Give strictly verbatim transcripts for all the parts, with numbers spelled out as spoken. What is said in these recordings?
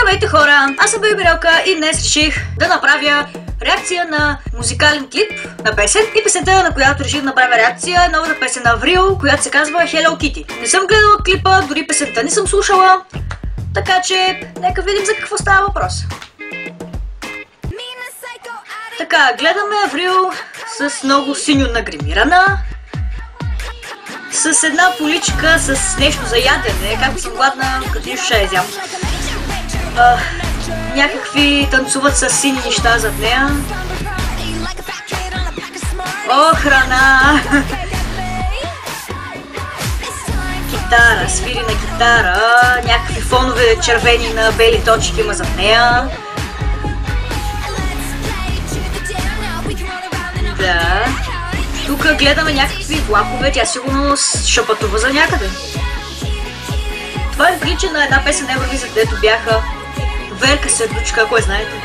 Здравейте хора, аз съм Бейбирелка и днес реших да направя реакция на музикален клип на песен и песента, на която реших да направя реакция е новата песен на Аврил, която се казва Hello Kitty. Не съм гледала клипа, дори песента не съм слушала, така че нека видим за какво става въпрос. Така, гледаме Аврил с много синьо нагримирана, с една поличка с нещо за ядене, както съм гладна, като нищо ще язям. Uh, някакви танцуват с сини неща зад нея. О, храна! Китара, свири на китара, някакви фонове червени на бели точки има зад нея. Да. Тук гледаме някакви влакове, тя сигурно шапатува за някъде. Това е прилича на една песен на Евровизия, където бяха Верка Сердючка, ако я знаете.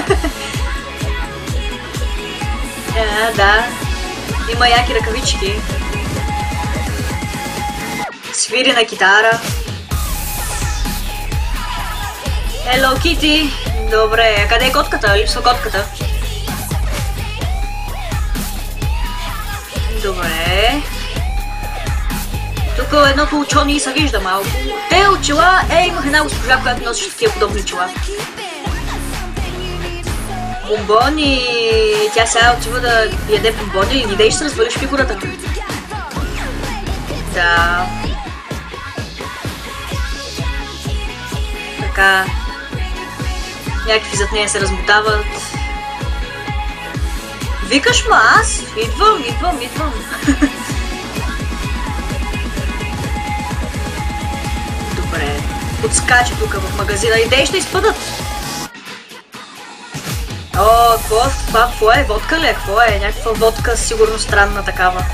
А, да. Има яки ръкавички. Свири на китара. Hello Kitty. Добре, къде е котката? Липсва котката. Добре. Тук едното учони се вижда малко. Те очила, е, имах една госпожа, която носеше такива подобни очила. Бомбони, тя сега отива да яде бомбони и идей ще се развалиш фигурата. Да. Така. Някакви зад нея се размотават. Викаш ма аз? Идвам, идвам, идвам. Добре. Подскача тук в магазина. Идеи ще изпадат. О, какво, това, какво е? Водка ли е? Какво е? Някаква водка, сигурно странна такава.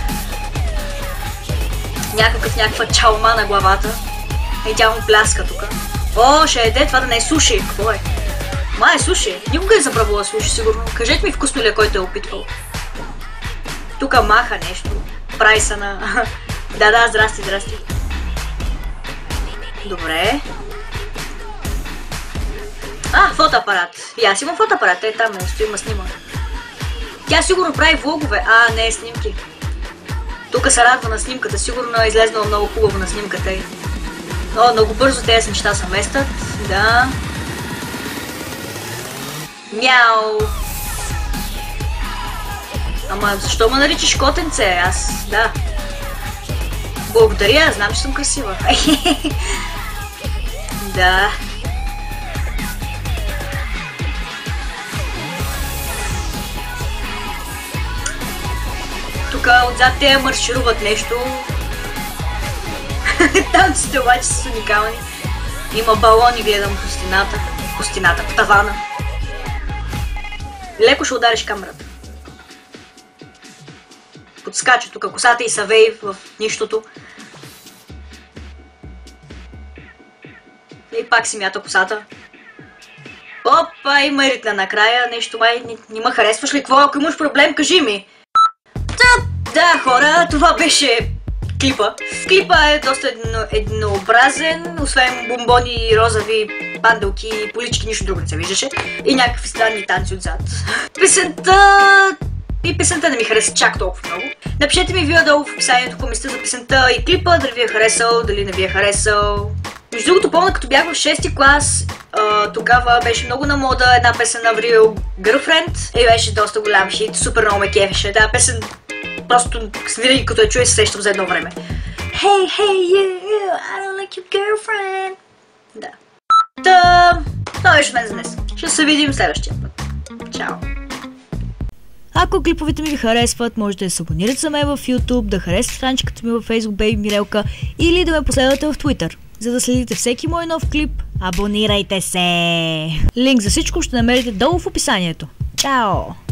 Някакъв, някаква чалма на главата. И тя му пляска тук. О, ще еде това да не е суши. Какво е? Ма е суши. Никога е забравила суши, сигурно. Кажете ми вкусно ли е, който е опитвал. Тук маха нещо. Прави се на... Да, да, здрасти, здрасти. Добре. А, фотоапарат. И аз имам фотоапарат. Е, там е, стоима снима. Тя сигурно прави влогове. А, не е снимки. Тук се радва на снимката. Сигурно е излезнала много хубаво на снимката. О, много бързо тези неща се местят. Да. Мяу. Ама защо ме наричаш котенце? Аз, да. Благодаря, знам, че съм красива. Да. Тук отзад те маршируват нещо. Танците обаче са уникални. Има балони, гледам по стената. По стената, по тавана. Леко ще удариш камерата. Подскача тук косата и Савей в нищото. И пак си мята косата. Опа, има ритна накрая. Нещо май не ме харесваш ли? Какво? Ако имаш проблем, кажи ми. Да, да, хора, това беше клипа. Клипа е доста едно, еднообразен, освен бомбони и розови панделки и полички, нищо друго не се виждаше. И някакви странни танци отзад. Песента... И песента не ми хареса чак толкова много. Напишете ми вие долу в описанието какво мислите за песента и клипа, дали ви е харесал, дали не ви е харесал. Между другото, помня като бях в шести клас, а, тогава беше много на мода една песен на Аврил, Girlfriend, и беше доста голям хит, супер много ме кефеше. Тази песен просто винаги като я чуя се срещам за едно време. Hey, hey, you, I don't like your girlfriend. Да. Та, това беше мен за днес. Ще се видим следващия път. Чао. Ако клиповете ми ви харесват, можете да се абонирате за мен в YouTube, да харесате страничката ми във Facebook Бейбирелка или да ме последвате в Twitter. За да следите всеки мой нов клип, абонирайте се! Линк за всичко ще намерите долу в описанието. Чао!